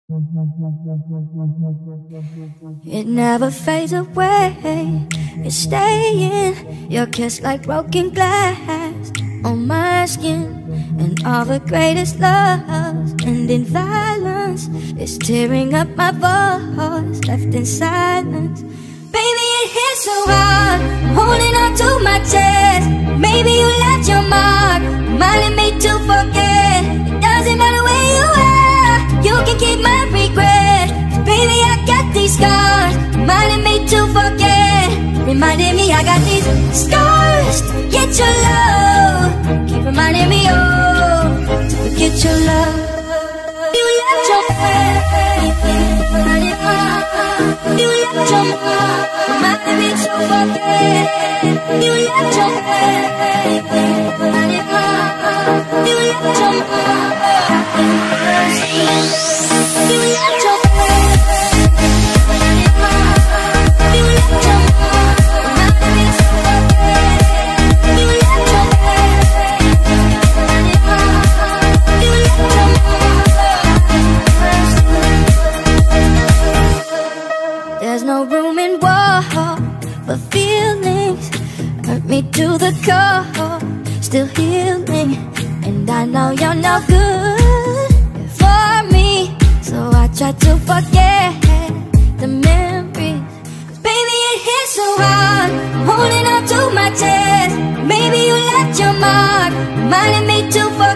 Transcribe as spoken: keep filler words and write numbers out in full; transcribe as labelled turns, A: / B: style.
A: It never fades away. It's staying. Your kiss like broken glass on my skin. And all the greatest loves end in violence. It's tearing up my voice, left in silence. Baby, it hits so hard, I'm holding on to my chest. Maybe you left your mark, reminding me to forget. It doesn't matter where you are, you can keep my regret. 'Cause baby, I got these scars, reminding me to forget. Reminding me I got these scars to get your love. Keep reminding me, oh, to forget your love. You left your friend, you left your mom, reminding me to forget. You left your friend, you left your mom, you left your friend, you left your mom, reminding me to forget. You left your friend, you left your mom. There's no room in war for feelings. Hurt me to the core, still healing. And I know you're no good for me, so I try to forget the memories. 'Cause baby, it hits so hard, I'm holding on to my chest. Maybe you left your mark, reminding me to forget.